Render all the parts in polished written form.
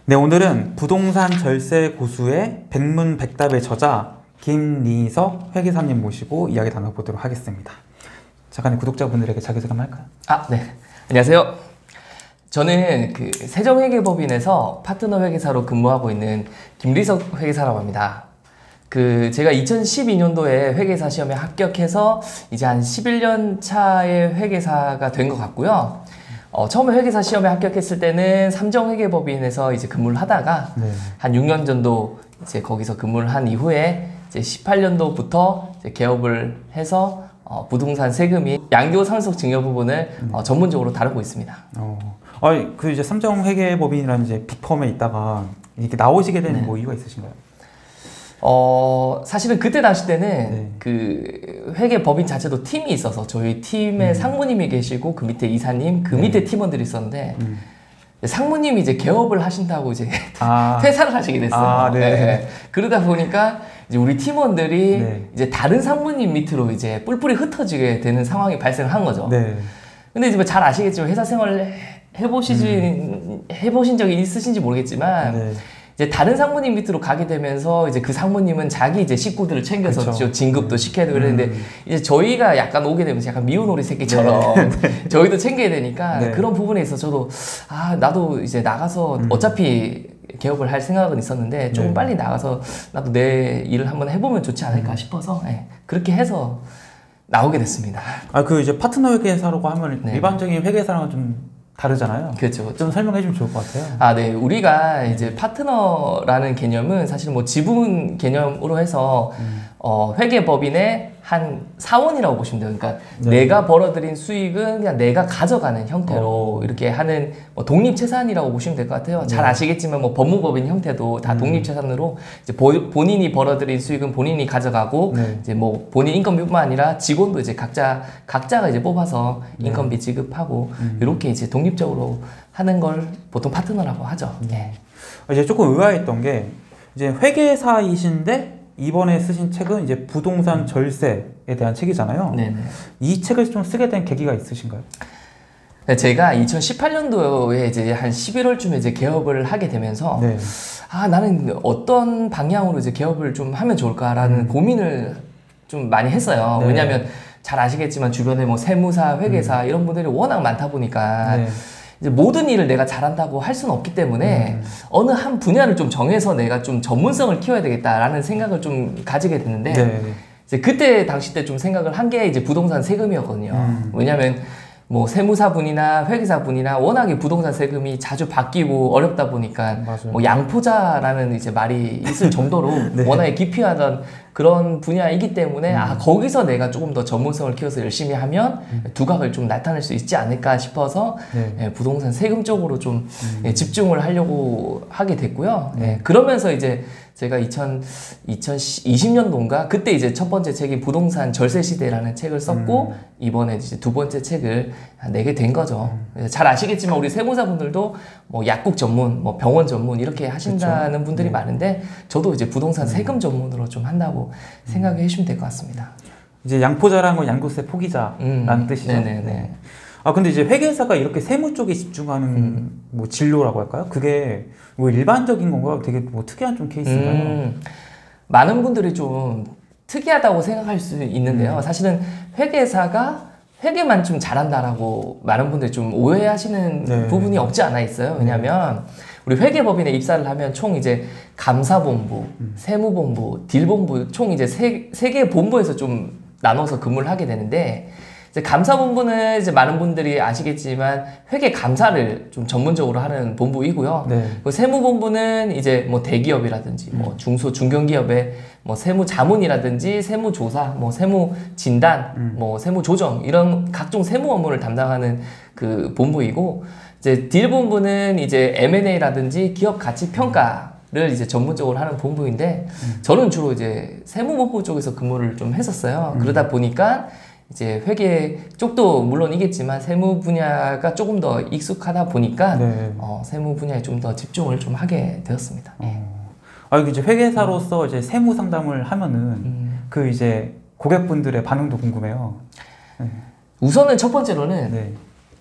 네, 오늘은 부동산 절세 고수의 백문백답의 저자 김리석 회계사님 모시고 이야기 나눠보도록 하겠습니다. 잠깐 구독자분들에게 자기소개 한번 할까요? 네. 안녕하세요. 저는 세정회계법인에서 파트너 회계사로 근무하고 있는 김리석 회계사라고 합니다. 제가 2012년도에 회계사 시험에 합격해서 이제 한 11년 차의 회계사가 된 것 같고요. 처음에 회계사 시험에 합격했을 때는 삼정회계법인에서 이제 근무를 하다가 한 6년 정도 이제 거기서 근무를 한 이후에 이제 18년도부터 이제 개업을 해서 부동산 세금이 양도 상속 증여 부분을 전문적으로 다루고 있습니다. 이제 삼정회계법인이라는 이제 빅펌에 있다가 이렇게 나오시게 된 뭐 이유가 있으신가요? 사실은 그때 당시 때는 그 회계법인 자체도 팀이 있어서 저희 팀에 상무님이 계시고 그 밑에 이사님, 그 밑에 팀원들이 있었는데 상무님이 이제 개업을 하신다고 이제 퇴사를 하시게 됐어요. 그러다 보니까 이제 우리 팀원들이 이제 다른 상무님 밑으로 이제 뿔뿔이 흩어지게 되는 상황이 발생을 한 거죠. 근데 이제 잘 아시겠지만 회사 생활을 해보신 적이 있으신지 모르겠지만 이제 다른 상무님 밑으로 가게 되면서 이제 그 상무님은 자기 이제 식구들을 챙겨서 진급도 시켜야 되고 그랬는데 이제 저희가 약간 오게 되면서 약간 미운 오리 새끼처럼 저희도 챙겨야 되니까 그런 부분에 있어서 저도 나도 이제 나가서 어차피 개업을 할 생각은 있었는데 조금 빨리 나가서 나도 내 일을 한번 해보면 좋지 않을까 싶어서 그렇게 해서 나오게 됐습니다. 이제 파트너 회계사라고 하면 일반적인 회계사랑은 좀 다르잖아요. 그렇죠. 좀 설명해 주면 좋을 것 같아요. 네. 우리가 이제 파트너라는 개념은 사실 뭐 지분 개념으로 해서 회계법인의 한 사원이라고 보시면 돼요. 그러니까 내가 벌어들인 수익은 그냥 내가 가져가는 형태로 이렇게 하는 뭐 독립재산이라고 보시면 될 것 같아요. 잘 아시겠지만 뭐 법무법인 형태도 다 독립재산으로 이제 본인이 벌어들인 수익은 본인이 가져가고 이제 뭐 본인 인건비뿐만 아니라 직원도 이제 각자가 이제 뽑아서 인건비 지급하고 이렇게 이제 독립적으로 하는 걸 보통 파트너라고 하죠. 이제 조금 의아했던 게 이제 회계사이신데 이번에 쓰신 책은 이제 부동산 절세에 대한 책이잖아요. 이 책을 좀 쓰게 된 계기가 있으신가요? 제가 2018년도에 이제 한 11월쯤에 이제 개업을 하게 되면서 나는 어떤 방향으로 이제 개업을 좀 하면 좋을까라는 고민을 좀 많이 했어요. 왜냐하면 잘 아시겠지만 주변에 뭐 세무사, 회계사 이런 분들이 워낙 많다 보니까 이제 모든 일을 내가 잘한다고 할 수는 없기 때문에 어느 한 분야를 좀 정해서 내가 좀 전문성을 키워야 되겠다라는 생각을 좀 가지게 됐는데 이제 그때 당시 때 좀 생각을 한 게 이제 부동산 세금이었거든요. 왜냐하면 뭐 세무사분이나 회계사분이나 워낙에 부동산 세금이 자주 바뀌고 어렵다 보니까 뭐 양포자라는 이제 말이 있을 정도로 워낙에 기피하던 그런 분야이기 때문에 거기서 내가 조금 더 전문성을 키워서 열심히 하면 두각을 좀 나타낼 수 있지 않을까 싶어서 부동산 세금 쪽으로 좀 집중을 하려고 하게 됐고요. 그러면서 이제 제가 2020년도인가 그때 이제 첫 번째 책이 부동산 절세 시대라는 책을 썼고 이번에 이제 두 번째 책을 내게 된 거죠. 잘 아시겠지만 우리 세무사분들도 뭐 약국 전문, 뭐 병원 전문 이렇게 하신다는 분들이 많은데 저도 이제 부동산 세금 전문으로 좀 한다고 생각해 주시면 될 것 같습니다. 이제 양포자라는 건 양도세 포기자라는 뜻이죠. 근데 이제 회계사가 이렇게 세무 쪽에 집중하는 뭐 진로라고 할까요? 그게 뭐 일반적인 건가요? 되게 뭐 특이한 좀 케이스인가요? 많은 분들이 좀 특이하다고 생각할 수 있는데요. 사실은 회계사가 회계만 좀 잘한다라고 많은 분들이 좀 오해하시는 부분이 없지 않아 있어요. 왜냐하면 우리 회계법인에 입사를 하면 총 이제 감사본부, 세무본부, 딜본부 총 이제 세 개의 본부에서 좀 나눠서 근무를 하게 되는데 이제 감사본부는 이제 많은 분들이 아시겠지만 회계 감사를 좀 전문적으로 하는 본부이고요. 그 세무본부는 이제 뭐 대기업이라든지 뭐 중소 중견기업의 뭐 세무 자문이라든지 세무 조사, 뭐 세무 진단, 뭐 세무 조정 이런 각종 세무 업무를 담당하는 그 본부이고 이제 딜 본부는 이제 M&A라든지 기업 가치 평가를 이제 전문적으로 하는 본부인데 저는 주로 이제 세무본부 쪽에서 근무를 좀 했었어요. 그러다 보니까 이제 회계 쪽도 물론이겠지만 세무 분야가 조금 더 익숙하다 보니까 세무 분야에 좀 더 집중을 좀 하게 되었습니다. 이제 회계사로서 이제 세무 상담을 하면은 그 이제 고객분들의 반응도 궁금해요. 우선은 첫 번째로는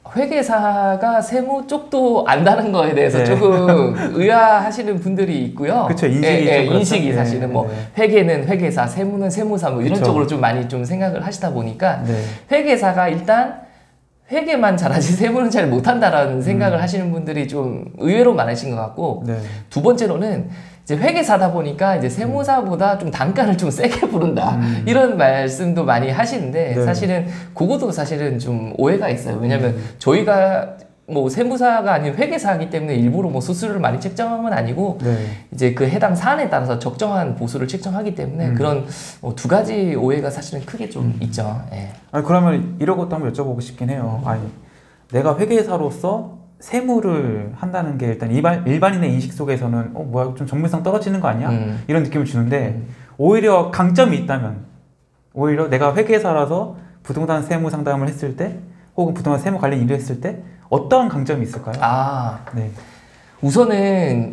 회계사가 세무 쪽도 안다는 거에 대해서 네. 조금 의아하시는 분들이 있고요. 그렇죠. 인식이 예, 좀 인식이 그렇죠. 사실은 뭐 네. 회계는 회계사, 세무는 세무사 뭐 이런 그쵸. 쪽으로 좀 많이 좀 생각을 하시다 보니까 네. 회계사가 일단 회계만 잘하지 세무는 잘 못한다라는 생각을 하시는 분들이 좀 의외로 많으신 것 같고 네. 두 번째로는 이제 회계사다 보니까 이제 세무사보다 좀 단가를 좀 세게 부른다 이런 말씀도 많이 하시는데 네. 사실은 그것도 사실은 좀 오해가 있어요. 왜냐하면 저희가 뭐 세무사가 아닌 회계사이기 때문에 일부러 뭐 수수료를 많이 책정한 건 아니고 네. 이제 그 해당 사안에 따라서 적정한 보수를 책정하기 때문에 그런 두 가지 오해가 사실은 크게 좀 있죠. 예. 아니, 그러면 이런 것도 한번 여쭤보고 싶긴 해요. 아니, 내가 회계사로서 세무를 한다는 게 일단 일반인의 인식 속에서는 뭐야 좀 전문성 떨어지는 거 아니야? 이런 느낌을 주는데 오히려 강점이 있다면 오히려 내가 회계사라서 부동산 세무 상담을 했을 때 혹은 부동산 세무 관련 일을 했을 때 어떠한 강점이 있을까요? 아, 네. 우선은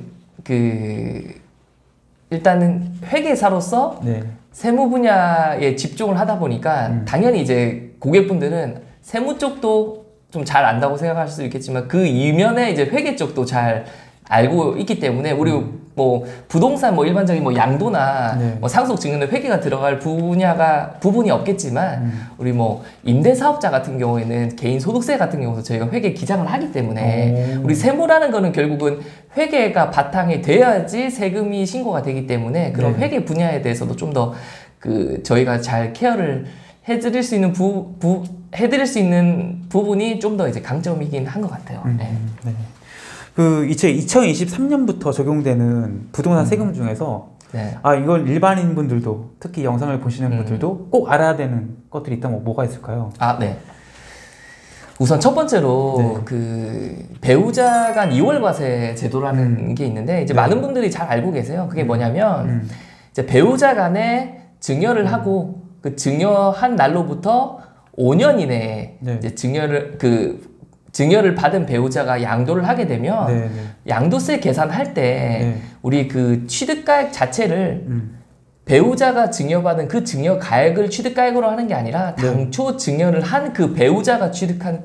일단은 회계사로서 네. 세무 분야에 집중을 하다 보니까 당연히 이제 고객분들은 세무 쪽도 좀 잘 안다고 생각할 수도 있겠지만 그 이면에 이제 회계 쪽도 잘 알고 있기 때문에 우리 뭐 부동산 뭐 일반적인 뭐 양도나 네. 뭐 상속 증여는 회계가 들어갈 부분이 없겠지만 우리 뭐 임대사업자 같은 경우에는 개인 소득세 같은 경우도 저희가 회계 기장을 하기 때문에 우리 세무라는 거는 결국은 회계가 바탕이 돼야지 세금이 신고가 되기 때문에 그런 네. 회계 분야에 대해서도 좀 더 저희가 잘 케어를 해드릴 수 있는 해드릴 수 있는 부분이 좀 더 이제 강점이긴 한 것 같아요. 네. 네. 그 2023년부터 적용되는 부동산 세금 중에서 네. 이건 일반인 분들도 특히 영상을 보시는 분들도 꼭 알아야 되는 것들이 있다면 뭐가 있을까요? 네. 우선 첫 번째로 네. 그 배우자 간 2월 과세 제도라는 게 있는데 이제 네. 많은 분들이 잘 알고 계세요. 그게 뭐냐면 이제 배우자 간에 증여를 하고 그 증여한 날로부터 5년 이내에 네. 이제 증여를 받은 배우자가 양도를 하게 되면 네, 네. 양도세 계산할 때 네. 우리 그 취득가액 자체를 배우자가 증여받은 그 증여가액을 취득가액으로 하는 게 아니라 네. 당초 증여를 한 그 배우자가 취득한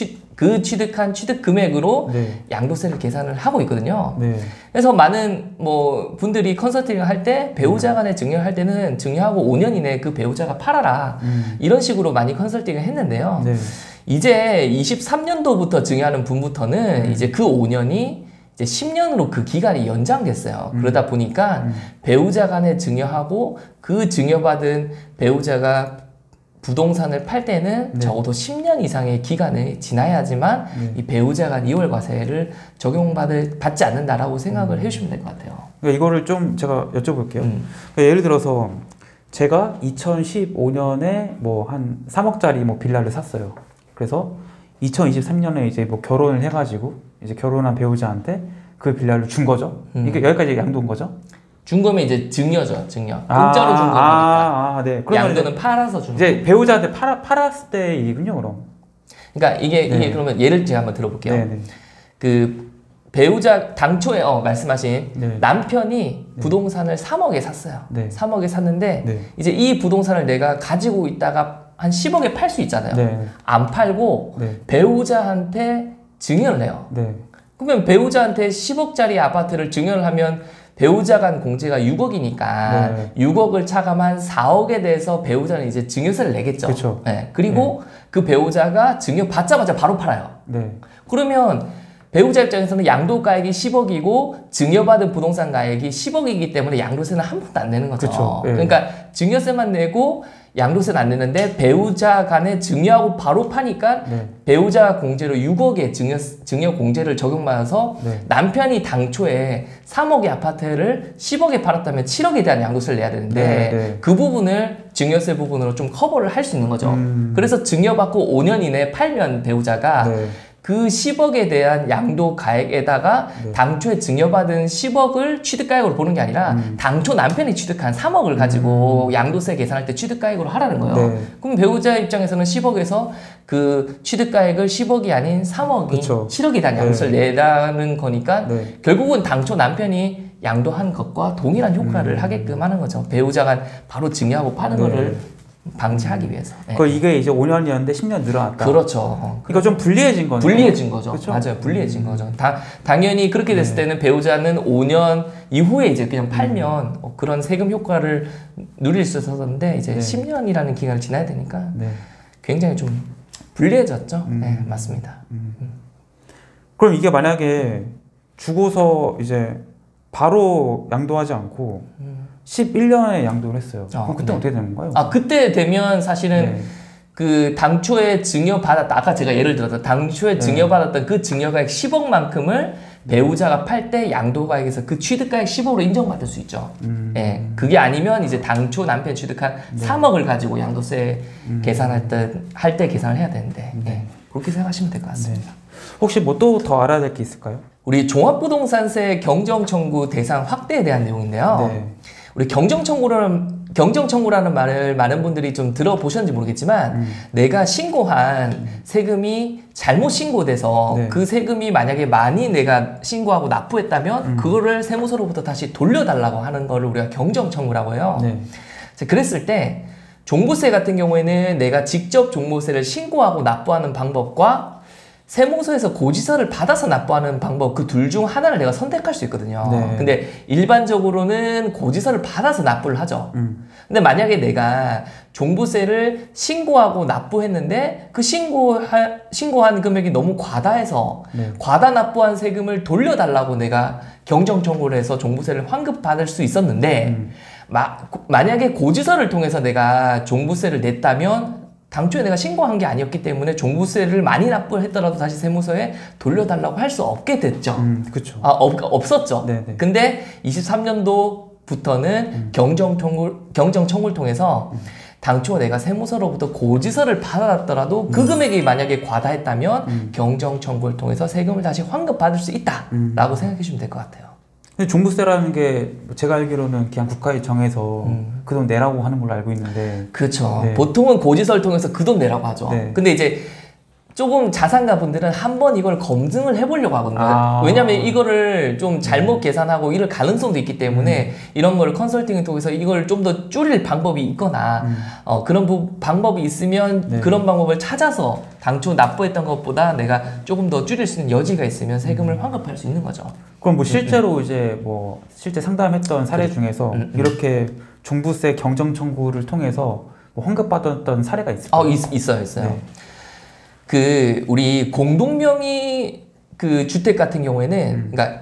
취득한 취득 금액으로 네. 양도세를 계산을 하고 있거든요. 네. 그래서 많은 뭐 분들이 컨설팅을 할 때 배우자 간에 증여를 할 때는 증여하고 5년 이내에 그 배우자가 팔아라 이런 식으로 많이 컨설팅을 했는데요. 네. 이제 23년도부터 증여하는 분부터는 이제 그 5년이 이제 10년으로 그 기간이 연장됐어요. 그러다 보니까 배우자 간에 증여하고 그 증여받은 배우자가 부동산을 팔 때는 네. 적어도 10년 이상의 기간을 지나야지만 이 배우자 간 2월 과세를 적용받지 않는다라고 생각을 해주시면 될 것 같아요. 그러니까 이거를 좀 제가 여쭤볼게요. 그러니까 예를 들어서 제가 2015년에 뭐 한 3억짜리 뭐 빌라를 샀어요. 그래서 2023년에 이제 뭐 결혼을 해가지고 이제 결혼한 배우자한테 그 빌라를 준 거죠. 이게 여기까지 양도인 거죠. 준 거면 이제 증여죠, 증여. 공짜로 준 거니까. 네. 양도는 팔아서 주는 이제 배우자한테 팔았을 때 일이군요, 그럼. 그러니까 이게 네. 그러면 예를 제가 한번 들어볼게요. 네, 네. 그 배우자 당초에 말씀하신 네. 남편이 부동산을 3억에 샀어요. 네. 3억에 샀는데 네. 이제 이 부동산을 내가 가지고 있다가 한 10억에 팔 수 있잖아요. 네. 안 팔고 네. 배우자한테 증여를 해요. 네. 그러면 배우자한테 10억짜리 아파트를 증여를 하면 배우자 간 공제가 6억이니까 네. 6억을 차감한 4억에 대해서 배우자는 이제 증여세를 내겠죠. 그쵸. 네. 그리고 그 배우자가 증여 받자마자 바로 팔아요. 네. 그러면 배우자 입장에서는 양도가액이 10억이고 증여받은 부동산 가액이 10억이기 때문에 양도세는 한 번도 안 내는 거죠. 그쵸. 네. 그러니까 증여세만 내고 양도세는 안 내는데 배우자 간에 증여하고 바로 파니까 네. 배우자 공제로 6억의 증여 공제를 적용받아서 네. 남편이 당초에 3억의 아파트를 10억에 팔았다면 7억에 대한 양도세를 내야 되는데 네, 네. 그 부분을 증여세 부분으로 좀 커버를 할 수 있는 거죠. 그래서 증여받고 5년 이내에 팔면 배우자가 네. 그 10억에 대한 양도 가액에다가 네. 당초에 증여받은 10억을 취득가액으로 보는 게 아니라 당초 남편이 취득한 3억을 가지고 양도세 계산할 때 취득가액으로 하라는 거예요. 네. 그럼 배우자 입장에서는 10억에서 그 취득가액을 10억이 아닌 3억이 그쵸. 7억에 대한 양도세를 내라는 거니까 네. 결국은 당초 남편이 양도한 것과 동일한 효과를 하게끔 하는 거죠. 배우자가 바로 증여하고 파는 네. 거를 방지하기 위해서. 이게 이제 5년이었는데 10년 늘어났다. 그렇죠. 그러니까 좀 불리해진 거네요. 불리해진 거죠. 그쵸? 맞아요. 불리해진 거죠. 당연히 그렇게 됐을 때는 배우자는 5년 이후에 이제 그냥 팔면 그런 세금 효과를 누릴 수 있었는데 이제 10년이라는 기간을 지나야 되니까 굉장히 좀 불리해졌죠. 네, 맞습니다. 그럼 이게 만약에 주고서 이제 바로 양도하지 않고 11년에 양도를 했어요. 그럼 그때 어떻게 되는 건가요? 그때 되면 사실은 그 당초에 증여받았다. 아까 제가 예를 들어서 당초에 증여받았던 그 증여가액 10억만큼을 배우자가 팔 때 양도가액에서 그 취득가액 10억으로 인정받을 수 있죠. 그게 아니면 이제 당초 남편 취득한 3억을 가지고 양도세 계산할 때 계산을 해야 되는데 그렇게 생각하시면 될 것 같습니다. 혹시 뭐 또 더 알아야 될 게 있을까요? 우리 종합부동산세 경정청구 대상 확대에 대한 내용인데요. 우리 경정청구라는 말을 많은 분들이 좀 들어보셨는지 모르겠지만 내가 신고한 세금이 잘못 신고돼서 그 세금이 만약에 많이 내가 신고하고 납부했다면 그거를 세무서로부터 다시 돌려달라고 하는 거를 우리가 경정청구라고 해요. 그랬을 때 종부세 같은 경우에는 내가 직접 종부세를 신고하고 납부하는 방법과 세무서에서 고지서를 받아서 납부하는 방법 그 둘 중 하나를 내가 선택할 수 있거든요. 근데 일반적으로는 고지서를 받아서 납부를 하죠. 근데 만약에 내가 종부세를 신고하고 납부했는데 그 신고한 금액이 너무 과다해서 과다 납부한 세금을 돌려달라고 내가 경정청구를 해서 종부세를 환급받을 수 있었는데 만약에 고지서를 통해서 내가 종부세를 냈다면 당초에 내가 신고한 게 아니었기 때문에 종부세를 많이 납부를 했더라도 다시 세무서에 돌려달라고 할 수 없게 됐죠. 그렇죠. 없었죠. 근데 23년도부터는 경정청구를 통해서 당초 내가 세무서로부터 고지서를 받았더라도 그 금액이 만약에 과다했다면 경정청구를 통해서 세금을 다시 환급받을 수 있다라고 생각해 주시면 될 것 같아요. 근데 종부세라는 게 제가 알기로는 그냥 국가에 정해서 그 돈 내라고 하는 걸로 알고 있는데. 그렇죠. 보통은 고지서를 통해서 그 돈 내라고 하죠. 근데 이제 조금 자산가 분들은 한번 이걸 검증을 해보려고 하거든요. 왜냐면 이거를 좀 잘못 계산하고 이럴 가능성도 있기 때문에 이런 걸 컨설팅을 통해서 이걸 좀 더 줄일 방법이 있거나 그런 방법이 있으면 그런 방법을 찾아서 당초 납부했던 것보다 내가 조금 더 줄일 수 있는 여지가 있으면 세금을 환급할 수 있는 거죠. 그럼 뭐 실제로 이제 뭐 실제 상담했던 사례 중에서 이렇게 종부세 경정 청구를 통해서 뭐 환급받았던 사례가 있을까요? 있어요. 그 우리 공동명의 그 주택 같은 경우에는 그러니까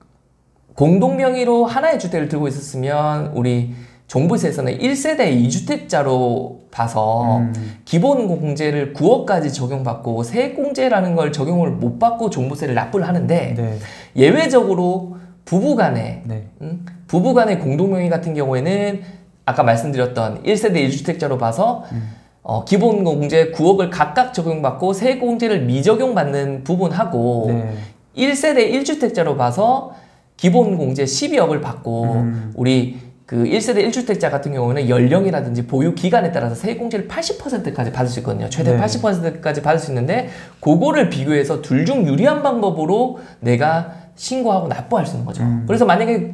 공동명의로 하나의 주택을 들고 있었으면 우리 종부세에서는 1세대 2주택자로 봐서 기본공제를 9억까지 적용받고 세액공제라는 걸 적용을 못 받고 종부세를 납부를 하는데 예외적으로 부부간의 부부간의 공동명의 같은 경우에는 아까 말씀드렸던 1세대 1주택자로 봐서 기본공제 9억을 각각 적용받고 세액공제를 미적용받는 부분하고 1세대 1주택자로 봐서 기본공제 12억을 받고 우리 그 1세대 1주택자 같은 경우는 연령이라든지 보유 기간에 따라서 세액공제를 80%까지 받을 수 있거든요. 최대 80%까지 받을 수 있는데 그거를 비교해서 둘 중 유리한 방법으로 내가 신고하고 납부할 수 있는 거죠. 그래서 만약에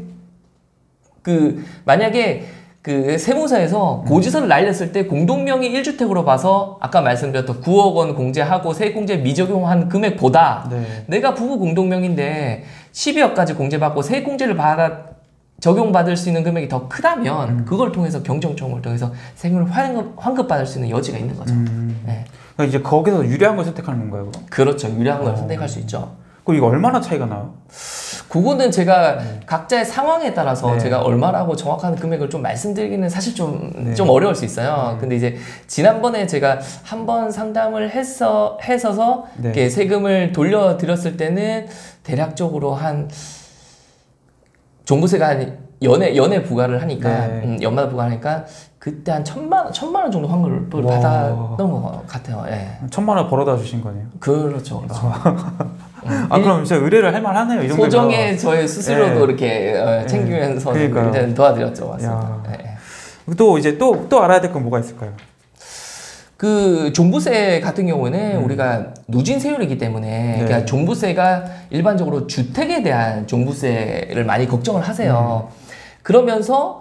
그 세무서에서 고지서를 날렸을 때 공동명의 1주택으로 봐서 아까 말씀드렸던 9억 원 공제하고 세액공제 미적용한 금액보다 내가 부부 공동명의인데 12억까지 공제받고 세액공제를 적용받을 수 있는 금액이 더 크다면 그걸 통해서 경정청구를 통해서 세금을 환급받을 수 있는 여지가 있는 거죠. 그러니까 이제 거기서 유리한 걸 선택하는 건가요? 그럼? 그렇죠. 유리한 걸 선택할 수 있죠. 그럼 이거 얼마나 차이가 나요? 그거는 제가 각자의 상황에 따라서 제가 얼마라고 정확한 금액을 좀 말씀드리기는 사실 좀 어려울 수 있어요. 근데 이제 지난번에 제가 한번 상담을 했어서 이렇게 세금을 돌려드렸을 때는 대략적으로 한 종부세가 한 연에 부과를 하니까 연마다 부과하니까 그때 한 1,000만 원 정도 환급을 받았던 것 같아요. 1,000만 원 벌어다 주신 거네요. 그렇죠. 그럼 진짜 의뢰를 할 만하네요. 이 정도면. 소정의 저의 스스로도 이렇게 챙기면서 일단 도와드렸죠. 맞습니다. 또 이제 또 알아야 될 건 뭐가 있을까요? 그 종부세 같은 경우는 우리가 누진세율이기 때문에 그러니까 종부세가 일반적으로 주택에 대한 종부세를 많이 걱정을 하세요. 그러면서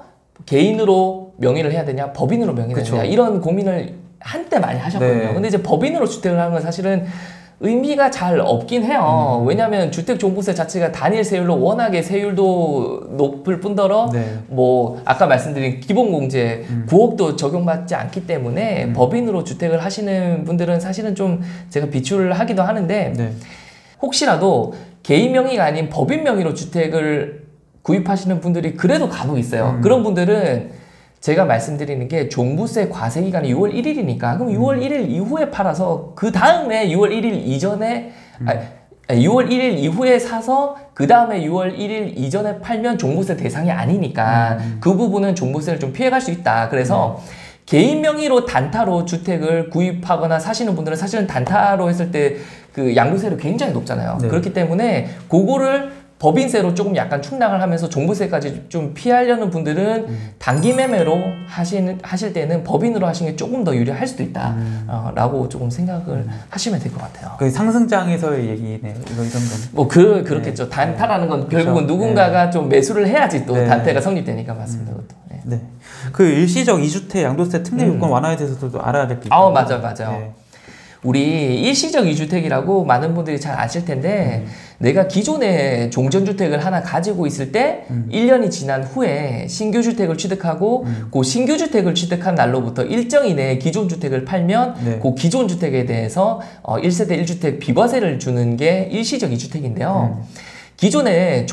개인으로 명의를 해야 되냐, 법인으로 명의를 해야 되냐, 이런 고민을 한때 많이 하셨거든요. 네. 근데 이제 법인으로 주택을 하는 건 사실은 의미가 잘 없긴 해요. 왜냐하면 주택종부세 자체가 단일 세율로 워낙에 세율도 높을 뿐더러 네. 뭐 아까 말씀드린 기본공제 9억도 적용받지 않기 때문에 법인으로 주택을 하시는 분들은 사실은 좀 제가 비추를 하기도 하는데 네. 혹시라도 개인 명의가 아닌 법인 명의로 주택을 구입하시는 분들이 그래도 간혹 있어요. 그런 분들은 제가 말씀드리는 게 종부세 과세 기간이 6월 1일이니까 그럼 6월 1일 이후에 팔아서 그 다음에 6월 1일 이전에 6월 1일 이후에 사서 그 다음에 6월 1일 이전에 팔면 종부세 대상이 아니니까 그 부분은 종부세를 좀 피해갈 수 있다. 그래서 개인 명의로 단타로 주택을 구입하거나 사시는 분들은 사실은 단타로 했을 때 그 양도세율이 굉장히 높잖아요. 네. 그렇기 때문에 그거를 법인세로 조금 약간 충당을 하면서 종부세까지 좀 피하려는 분들은 단기 매매로 하실 때는 법인으로 하시는 게 조금 더 유리할 수도 있다 라고 조금 생각을 하시면 될 것 같아요. 그 상승장에서의 얘기네. 이런 건. 뭐 그렇겠죠. 단타라는 건 결국은 누군가가 좀 매수를 해야지 또 네. 단타가 성립되니까 맞습니다. 그것도. 네. 네. 그 일시적 2주택 양도세 특례 요건 완화에 대해서도 알아야 될 게 있어요. 맞아요. 네. 우리 일시적 2주택이라고 많은 분들이 잘 아실 텐데 내가 기존에 종전주택을 하나 가지고 있을 때 1년이 지난 후에 신규주택을 취득하고 그 신규주택을 취득한 날로부터 일정 이내에 기존 주택을 팔면 네. 그 기존 주택에 대해서 1세대 1주택 비과세를 주는 게 일시적 2주택인데요. 기존에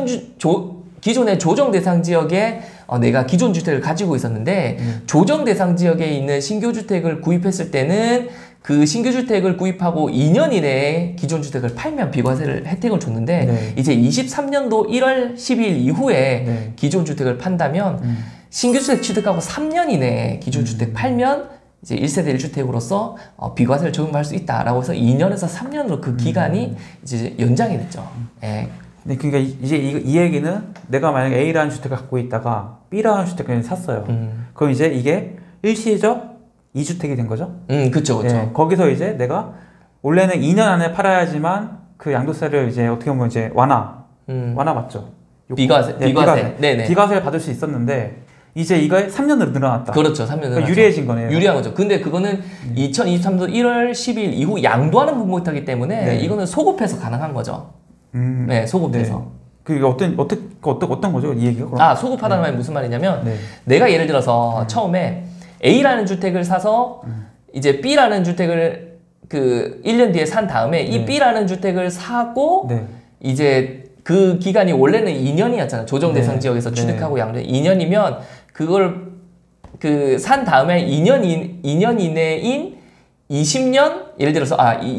기존의 조정 대상 지역에 내가 기존 주택을 가지고 있었는데 조정 대상 지역에 있는 신규 주택을 구입했을 때는 그 신규 주택을 구입하고 2년 이내에 기존 주택을 팔면 비과세를 혜택을 줬는데 네. 이제 23년도 1월 12일 이후에 네. 기존 주택을 판다면 신규 주택 취득하고 3년 이내에 기존 주택 팔면 이제 1세대 1주택으로서 비과세를 적용할 수 있다라고 해서 2년에서 3년으로 그 기간이 이제 연장이 됐죠. 예. 네, 그러니까 이제 이 얘기는 내가 만약에 A라는 주택을 갖고 있다가 B라는 주택을 샀어요. 그럼 이제 이게 일시적 2주택이 된 거죠? 그쵸. 예, 거기서 이제 내가 원래는 2년 안에 팔아야지만 그 양도세를 이제 어떻게 보면 이제 완화 맞죠? 비과세. 네네. 비과세를 받을 수 있었는데 이제 이거에 3년으로 늘어났다. 그렇죠. 3년 그러니까 유리해진 거네요. 유리한 거죠. 근데 그거는 2023년 1월 10일 이후 양도하는 부분이기 때문에 네. 이거는 소급해서 가능한 거죠. 네, 소급해서. 네. 그게 어떤 거죠? 이 얘기가? 그럼? 소급하다는 말이 무슨 말이냐면 네. 내가 예를 들어서 처음에 A라는 주택을 사서 이제 B라는 주택을 그 1년 뒤에 산 다음에 이 네. B라는 주택을 사고 네. 이제 그 기간이 원래는 2년이었잖아요. 조정 대상 네. 지역에서 네. 취득하고 양도 2년이면 그걸 그 산 다음에 2년 이내인 20년 예를 들어서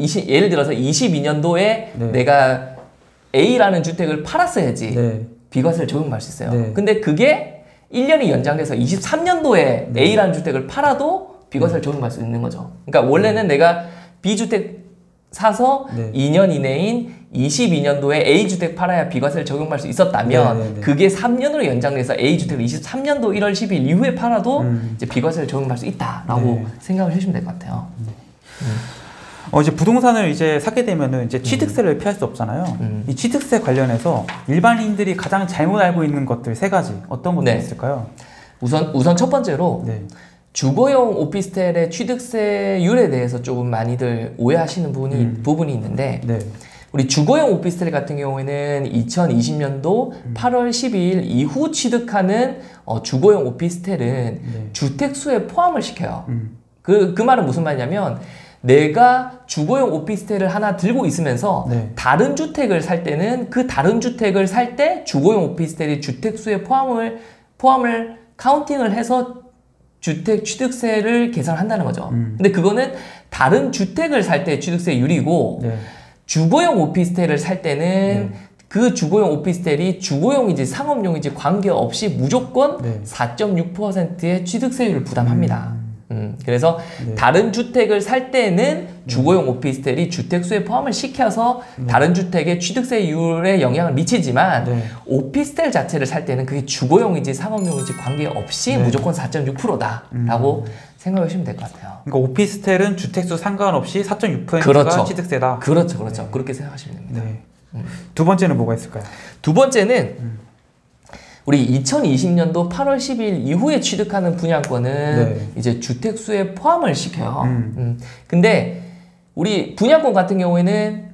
22년도에 네. 내가 A라는 주택을 팔았어야지 네. 비과세를 적용할 수 있어요. 네. 근데 그게 1년이 연장돼서 23년도에 A라는 주택을 팔아도 비과세를 적용할 수 있는 거죠. 그러니까 원래는 내가 B주택 사서 네. 2년 이내인 22년도에 A주택 팔아야 비과세를 적용할 수 있었다면 네, 네, 네. 그게 3년으로 연장돼서 A주택을 23년도 1월 10일 이후에 팔아도 이제 비과세를 적용할 수 있다라고 네. 생각을 해주시면 될 것 같아요. 이제 부동산을 이제 사게 되면은 이제 취득세를 피할 수 없잖아요. 이 취득세 관련해서 일반인들이 가장 잘못 알고 있는 것들 3가지 어떤 것들이 네. 있을까요? 우선 첫 번째로 네. 주거용 오피스텔의 취득세율에 대해서 조금 많이들 오해하시는 부분이 있는데 네. 우리 주거용 오피스텔 같은 경우에는 2020년도 8월 12일 이후 취득하는 주거용 오피스텔은 네. 주택수에 포함을 시켜요. 그 말은 무슨 말이냐면 내가 주거용 오피스텔을 하나 들고 있으면서 네. 다른 주택을 살 때는 그 다른 주택을 살 때 주거용 오피스텔이 주택수에 포함을 카운팅을 해서 주택 취득세를 계산한다는 거죠. 근데 그거는 다른 주택을 살 때 취득세율이고 네. 주거용 오피스텔을 살 때는 그 주거용 오피스텔이 주거용인지 상업용인지 관계없이 무조건 네. 4.6%의 취득세율을 부담합니다. 그래서 네. 다른 주택을 살 때는 주거용 오피스텔이 주택수에 포함을 시켜서 다른 주택의 취득세율에 영향을 미치지만 네. 오피스텔 자체를 살 때는 그게 주거용인지 상업용인지 관계없이 네. 무조건 4.6%다라고 생각해 주시면 될 것 같아요. 그러니까 오피스텔은 주택수 상관없이 4.6%가 그렇죠. 취득세다. 그렇죠. 네. 그렇게 생각하시면 됩니다. 네. 두 번째는 뭐가 있을까요? 두 번째는 우리 2020년도 8월 10일 이후에 취득하는 분양권은 이제 주택수에 포함을 시켜요. 근데 우리 분양권 같은 경우에는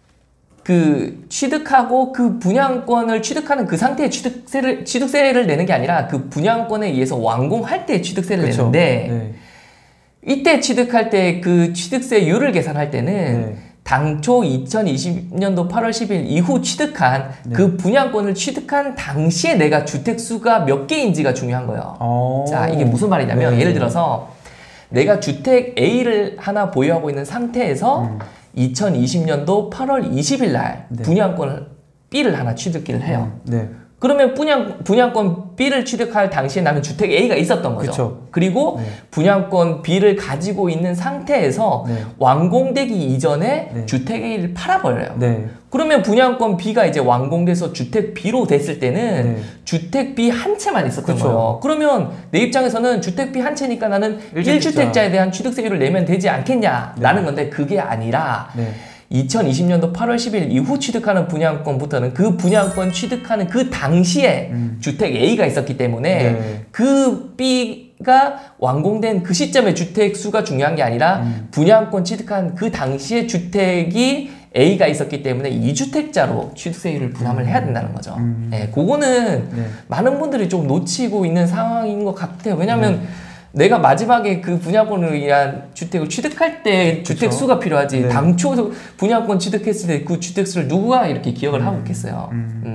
그 취득하고 그 분양권을 취득하는 그 상태에 취득세를 내는 게 아니라 그 분양권에 의해서 완공할 때 취득세를 내는데 이때 취득할 때 그 취득세율을 계산할 때는 당초 2020년도 8월 10일 이후 취득한 그 분양권을 취득한 당시에 내가 주택수가 몇 개인지가 중요한 거예요. 자, 이게 무슨 말이냐면 예를 들어서 내가 주택 A를 하나 보유하고 있는 상태에서 2020년도 8월 20일 날 분양권 B를 하나 취득을 해요. 그러면 분양권 B를 취득할 당시에 나는 주택 A가 있었던 거죠. 그쵸. 그리고 분양권 B를 가지고 있는 상태에서 완공되기 이전에 주택 A를 팔아버려요. 그러면 분양권 B가 이제 완공돼서 주택 B로 됐을 때는 주택 B 한 채만 있었던 거예요. 그러면 내 입장에서는 주택 B 한 채니까 나는 1주택자에 대한 취득세율을 내면 되지 않겠냐라는 건데 그게 아니라 2020년도 8월 10일 이후 취득하는 분양권부터는 그 분양권 취득하는 그 당시에 주택 A가 있었기 때문에 그 B가 완공된 그 시점에 주택 수가 중요한 게 아니라 분양권 취득한 그 당시에 주택이 A가 있었기 때문에 2주택자로 취득세율을 부담을 해야 된다는 거죠. 그거는 많은 분들이 좀 놓치고 있는 상황인 것 같아요. 왜냐하면 내가 마지막에 그 분양권을 위한 주택을 취득할 때 주택수가 필요하지 당초 분양권 취득했을 때 그 주택수를 누가 이렇게 기억을 하고 있겠어요.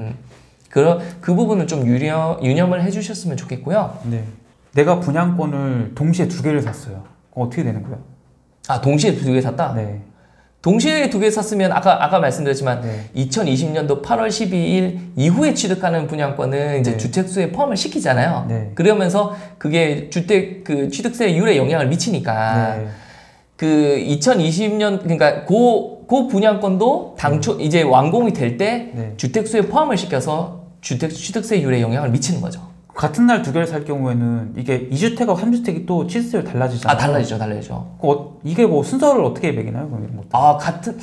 그 부분은 좀 유념을 해주셨으면 좋겠고요. 내가 분양권을 동시에 2개를 샀어요. 그럼 어떻게 되는 거예요? 아, 동시에 2개 샀다? 동시에 2개 샀으면 아까 말씀드렸지만 2020년도 8월 12일 이후에 취득하는 분양권은 이제 주택수에 포함을 시키잖아요. 그러면서 그게 그 취득세율에 영향을 미치니까 그 2020년 그러니까 그 분양권도 당초 이제 완공이 될 때 주택수에 포함을 시켜서 취득세율에 영향을 미치는 거죠. 같은 날 2개를 살 경우에는 이게 2주택하고 3주택이 또 취득세율 달라지잖아요. 아, 달라지죠. 이게 뭐 순서를 어떻게 매기나요? 그럼 이런 것도? 아,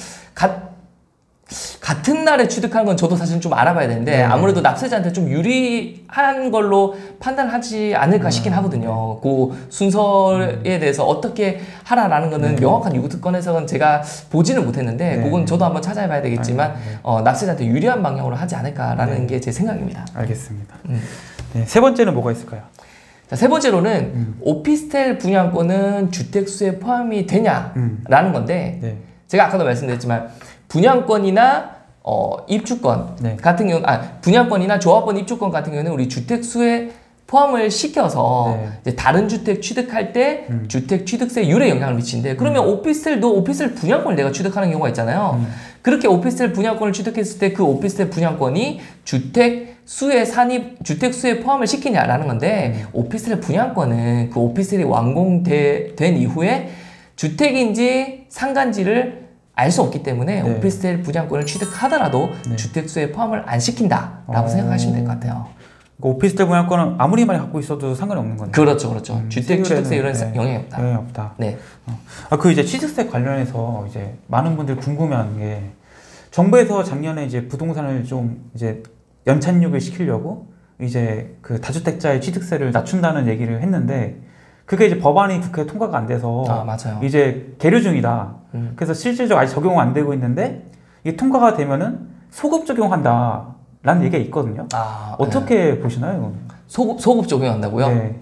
같은 날에 취득하는 건 저도 사실 좀 알아봐야 되는데 아무래도 납세자한테 좀 유리한 걸로 판단하지 않을까 싶긴 하거든요. 그 순서에 대해서 어떻게 하라라는 거는 명확한 유구특권에서는 제가 보지는 못했는데 그건 저도 한번 찾아봐야 되겠지만 납세자한테 유리한 방향으로 하지 않을까라는 게 제 생각입니다. 알겠습니다. 세 번째는 뭐가 있을까요? 자, 세 번째로는 오피스텔 분양권은 주택수에 포함이 되냐라는 건데 제가 아까도 말씀드렸지만 분양권이나 입주권 같은 경우 분양권이나 조합원 입주권 같은 경우는 우리 주택수에 포함을 시켜서 이제 다른 주택 취득할 때 주택 취득세율에 영향을 미치는데 그러면 오피스텔도 오피스텔 분양권을 내가 취득하는 경우가 있잖아요. 그렇게 오피스텔 분양권을 취득했을 때 그 오피스텔 분양권이 주택수에 포함을 시키냐라는 건데 오피스텔 분양권은 그 오피스텔이 완공된 이후에 주택인지 상가인지를 알 수 없기 때문에 오피스텔 분양권을 취득하더라도 주택수에 포함을 안 시킨다라고 생각하시면 될 것 같아요. 오피스텔 분양권은 아무리 많이 갖고 있어도 상관이 없는 거네요. 그렇죠. 주택 취득세율은 영향이 없다. 영향이 없다. 그 이제 취득세 관련해서 이제 많은 분들이 궁금해하는 게 정부에서 작년에 이제 부동산을 좀 이제 연착륙을 시키려고 이제 그 다주택자의 취득세를 낮춘다는 얘기를 했는데 그게 이제 법안이 국회에 통과가 안 돼서 맞아요. 이제 계류 중이다. 그래서 실질적으로 아직 적용 안 되고 있는데 이게 통과가 되면은 소급 적용한다라는 얘기가 있거든요. 어떻게 보시나요? 소급 적용한다고요?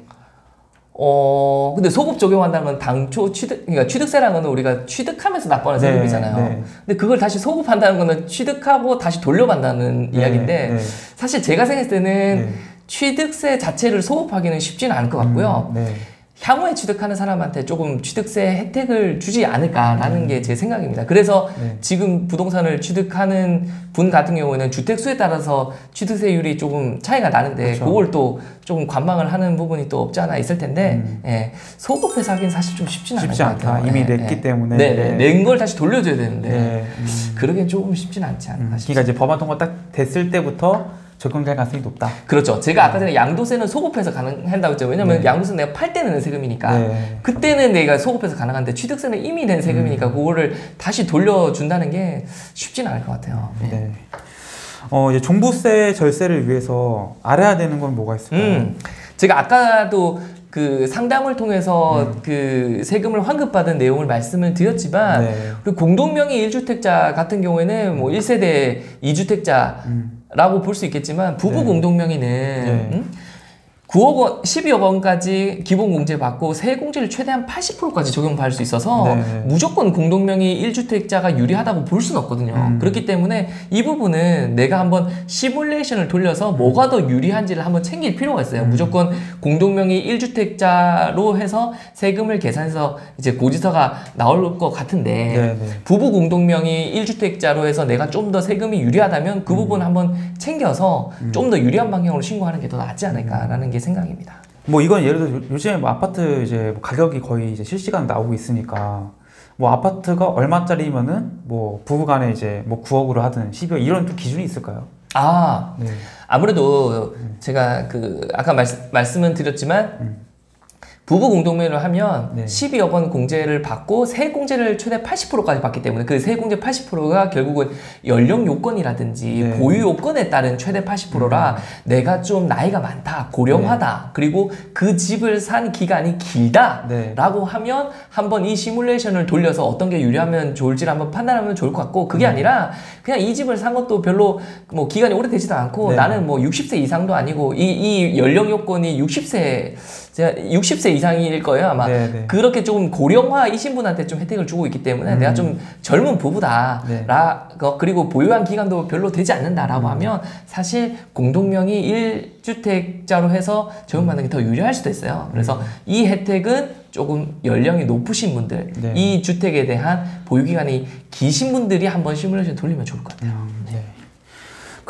근데 소급 적용한다는 건 당초 그러니까 취득세라는 건 우리가 취득하면서 납부하는 세금이잖아요. 근데 그걸 다시 소급한다는 거는 취득하고 다시 돌려받는다는 이야기인데 사실 제가 생각했을 때는 취득세 자체를 소급하기는 쉽지는 않을 것 같고요. 향후에 취득하는 사람한테 조금 취득세 혜택을 주지 않을까라는 게 제 생각입니다. 그래서 지금 부동산을 취득하는 분 같은 경우에는 주택수에 따라서 취득세율이 조금 차이가 나는데 그걸 또 조금 관망을 하는 부분이 또 없지 않아 있을 텐데 소급해서 하기는 사실 좀 쉽지는 않을 것 같아요. 이미 냈기 때문에 낸 걸 다시 돌려줘야 되는데 그러기엔 조금 쉽지는 않지 않을까 싶습니다. 그러니까 이제 법안 통과 딱 됐을 때부터 적용될 가능성이 높다. 그렇죠. 제가 아까 전에 양도세는 소급해서 가능한다고 했죠. 왜냐면 양도세는 내가 팔 때 내는 세금이니까 그때는 내가 소급해서 가능한데 취득세는 이미 낸 세금이니까 그거를 다시 돌려준다는 게 쉽지는 않을 것 같아요. 이제 종부세 절세를 위해서 알아야 되는 건 뭐가 있을까요? 제가 아까도 그 상담을 통해서 그 세금을 환급받은 내용을 말씀을 드렸지만 그리고 공동명의 1주택자 같은 경우에는 뭐 1세대 2주택자라고 볼 수 있겠지만 부부 공동명의는 9억 원, 12억 원까지 기본 공제 받고 세액공제를 최대한 80%까지 적용받을 수 있어서 무조건 공동명의 1주택자가 유리하다고 볼 수는 없거든요. 그렇기 때문에 이 부분은 내가 한번 시뮬레이션을 돌려서 뭐가 더 유리한지를 한번 챙길 필요가 있어요. 무조건 공동명의 1주택자로 해서 세금을 계산해서 이제 고지서가 나올 것 같은데 부부 공동명의 1주택자로 해서 내가 좀 더 세금이 유리하다면 그 부분 한번 챙겨서 좀 더 유리한 방향으로 신고하는 게 더 낫지 않을까라는 게 생각입니다. 뭐 이건 예를 들어 요즘에 뭐 아파트 이제 뭐 가격이 거의 이제 실시간 나오고 있으니까 뭐 아파트가 얼마짜리면은 뭐 부부간에 이제 뭐 9억으로 하든 12억 이런 또 기준이 있을까요? 아무래도 제가 그 아까 말씀은 드렸지만 부부 공동명의로 하면 12억 원 공제를 받고 세액 공제를 최대 80%까지 받기 때문에 그 세액 공제 80%가 결국은 연령 요건이라든지 보유 요건에 따른 최대 80%라 내가 좀 나이가 많다, 고령화다, 그리고 그 집을 산 기간이 길다 라고 하면 한번 이 시뮬레이션을 돌려서 어떤 게 유리하면 좋을지를 한번 판단하면 좋을 것 같고, 그게 아니라 그냥 이 집을 산 것도 별로 뭐 기간이 오래되지도 않고 나는 뭐 60세 이상도 아니고 이 연령 요건이 60세 이상일 거예요 아마. 그렇게 조금 고령화이신 분한테 좀 혜택을 주고 있기 때문에 내가 좀 젊은 부부다 그리고 보유한 기간도 별로 되지 않는다라고 하면 사실 공동명의 1주택자로 해서 적용받는 게 더 유리할 수도 있어요. 그래서 이 혜택은 조금 연령이 높으신 분들, 이 주택에 대한 보유기간이 기신 분들이 한번 시뮬레이션 돌리면 좋을 것 같아요.